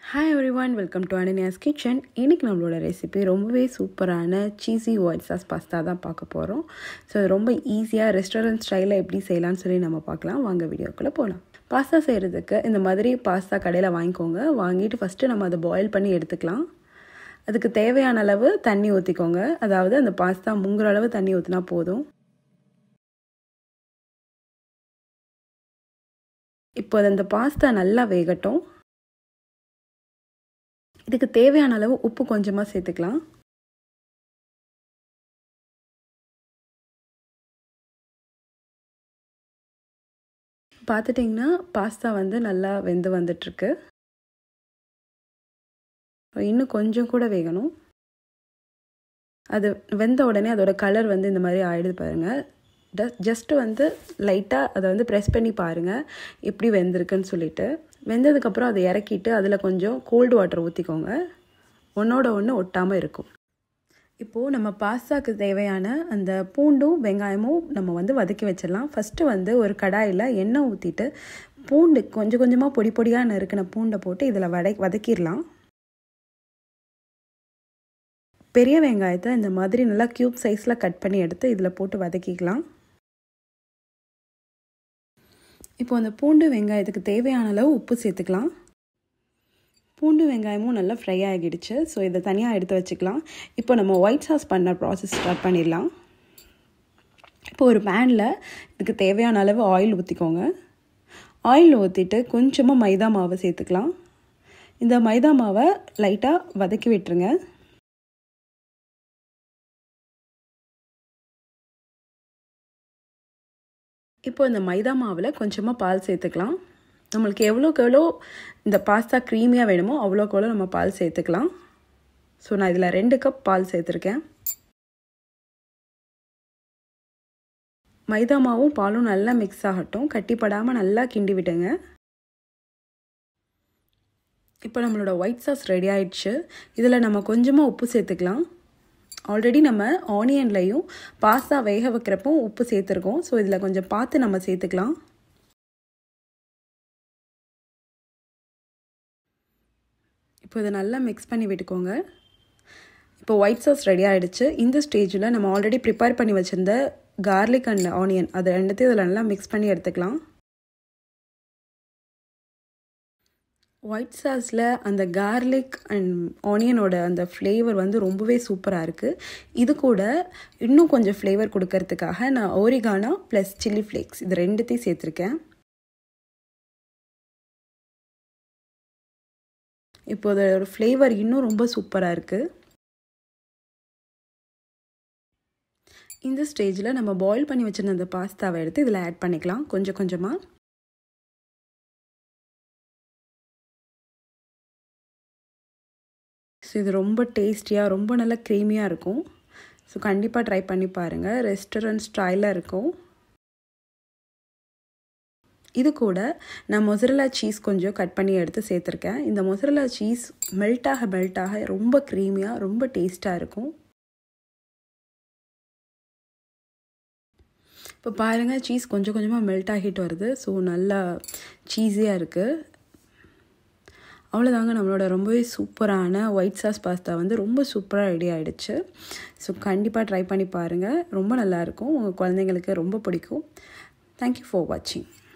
Hi everyone, welcome to Ananya's Kitchen. இன்னைக்கு நம்மளோட recipe ரொம்பவே சூப்பரான சீஸி ஒயிட் சாஸ் பாஸ்தா தான் பார்க்க போகிறோம். ஸோ ரொம்ப ஈஸியாக ரெஸ்டாரண்ட் ஸ்டைலில் எப்படி செய்யலாம்னு சொல்லி நம்ம பார்க்கலாம். வாங்க வீடியோக்குள்ளே போகலாம். பாஸ்தா செய்கிறதுக்கு இந்த மாதிரி பாஸ்தா கடையில் வாங்கிக்கோங்க. வாங்கிட்டு ஃபஸ்ட்டு நம்ம அதை பாயில் பண்ணி எடுத்துக்கலாம். அதுக்கு தேவையான அளவு தண்ணி ஊற்றிக்கோங்க. அதாவது அந்த பாஸ்தா முங்குற அளவு தண்ணி ஊற்றினா போதும். இப்போ அந்த பாஸ்தா நல்லா வேகட்டும். இதுக்கு தேவையான அளவு உப்பு கொஞ்சமாக சேர்த்துக்கலாம். பார்த்துட்டிங்கன்னா பாஸ்தா நல்லா வெந்து வந்துட்டுருக்கு. இன்னும் கொஞ்சம் கூட வேகணும். அது வெந்த உடனே அதோட கலர் இந்த மாதிரி ஆயிடுது பாருங்கள். ஜஸ்ட்டு லைட்டாக அதை ப்ரெஸ் பண்ணி பாருங்கள் எப்படி வெந்திருக்குன்னு சொல்லிட்டு. வெந்ததுக்கப்புறம் அதை இறக்கிட்டு அதில் கொஞ்சம் கோல்டு வாட்டர் ஊற்றிக்கோங்க. ஒன்றோட ஒன்று ஒட்டாமல் இருக்கும். இப்போது நம்ம பாஸ்தாவுக்கு தேவையான அந்த பூண்டும் வெங்காயமும் நம்ம வதக்கி வச்சிடலாம். ஃபஸ்ட்டு ஒரு கடாயில் எண்ணெய் ஊற்றிட்டு பூண்டு கொஞ்சம் கொஞ்சமாக பொடி பொடியாக நறுக்கின பூண்டை போட்டு இதில் வதக்கிடலாம். பெரிய வெங்காயத்தை இந்த மாதிரி நல்லா க்யூப் சைஸில் கட் பண்ணி எடுத்து இதில் போட்டு வதக்கிக்கலாம். இப்போ அந்த பூண்டு வெங்காயத்துக்கு தேவையான அளவு உப்பு சேர்த்துக்கலாம். பூண்டு வெங்காயமும் நல்லா ஃப்ரை ஆகிடுச்சு. ஸோ இதை தனியாக எடுத்து வச்சுக்கலாம். இப்போ நம்ம ஒயிட் சாஸ் பண்ண ப்ராசஸ் ஸ்டார்ட் பண்ணிடலாம். இப்போ ஒரு பேனில் இதுக்கு தேவையான அளவு ஆயில் ஊற்றிக்கோங்க. ஆயில் ஊற்றிட்டு கொஞ்சமாக மைதா மாவை சேர்த்துக்கலாம். இந்த மைதா மாவை லைட்டாக வதக்கி விட்டுருங்க. இப்போ இந்த மைதா மாவில் கொஞ்சமாக பால் சேர்த்துக்கலாம். நம்மளுக்கு எவ்வளோக்கு எவ்வளோ இந்த பாஸ்தா க்ரீமியாக வேணுமோ அவ்வளோக்கு எவ்வளோ நம்ம பால் சேர்த்துக்கலாம். ஸோ நான் இதில் 2 கப் பால் சேர்த்துருக்கேன். மைதா மாவும் பாலும் நல்லா மிக்ஸ் ஆகட்டும். கட்டிப்படாமல் நல்லா கிண்டி விடுங்க. இப்போ நம்மளோட ஒயிட் சாஸ் ரெடி ஆயிடுச்சு. இதில் நம்ம கொஞ்சமாக உப்பு சேர்த்துக்கலாம். ஆல்ரெடி நம்ம ஆனியன்லையும் பாஸ்தா வேக வைக்கிறப்போ உப்பு சேர்த்துருக்கோம். ஸோ இதில் கொஞ்சம் பார்த்து நம்ம சேர்த்துக்கலாம். இப்போ இதை நல்லா மிக்ஸ் பண்ணி விட்டுக்கோங்க. இப்போ ஒயிட் சாஸ் ரெடி ஆகிடுச்சு. இந்த ஸ்டேஜில் நம்ம ஆல்ரெடி ப்ரிப்பேர் பண்ணி வச்சுருந்த கார்லிக் அண்ட் ஆனியன் அதை ரெண்டுத்தையும் இதில் நல்லா மிக்ஸ் பண்ணி எடுத்துக்கலாம். ஒயிட் சாஸில் அந்த கார்லிக் அண்ட் ஆனியனோட அந்த ஃப்ளேவர் ரொம்பவே சூப்பராக இருக்குது. இது கூட இன்னும் கொஞ்சம் ஃப்ளேவர் கொடுக்கறதுக்காக நான் ஓரிகானோ ப்ளஸ் சில்லி ஃப்ளேக்ஸ் இது ரெண்டுத்தையும் சேர்த்துருக்கேன். இப்போ அதோட ஃப்ளேவர் இன்னும் ரொம்ப சூப்பராக இருக்குது. இந்த ஸ்டேஜில் நம்ம பாயில் பண்ணி வச்சுருந்த அந்த பாஸ்தாவை எடுத்து இதில் ஆட் பண்ணிக்கலாம் கொஞ்சம் கொஞ்சமாக. ஸோ இது ரொம்ப டேஸ்டியாக ரொம்ப நல்லா க்ரீமியாக இருக்கும். ஸோ கண்டிப்பாக ட்ரை பண்ணி பாருங்கள். ரெஸ்டாரண்ட் ஸ்டைலில் இருக்கும். இது கூட நான் மொசரல்லா சீஸ் கொஞ்சம் கட் பண்ணி எடுத்து சேர்த்துருக்கேன். இந்த மொசரல்லா சீஸ் மெல்ட் ஆக ரொம்ப க்ரீமியாக ரொம்ப டேஸ்ட்டாக இருக்கும். இப்போ பாருங்கள் சீஸ் கொஞ்சம் கொஞ்சமாக மெல்ட் ஆகிட்டு வருது. ஸோ நல்லா சீஸியாக இருக்குது. அவ்வளோதாங்க, நம்மளோட ரொம்பவே சூப்பரான ஒயிட் சாஸ் பாஸ்தா ரொம்ப சூப்பராக ரெடி ஆகிடுச்சு. ஸோ கண்டிப்பாக ட்ரை பண்ணி பாருங்கள். ரொம்ப நல்லாயிருக்கும். உங்கள் குழந்தைங்களுக்கு ரொம்ப பிடிக்கும். தேங்க்யூ ஃபார் வாட்சிங்.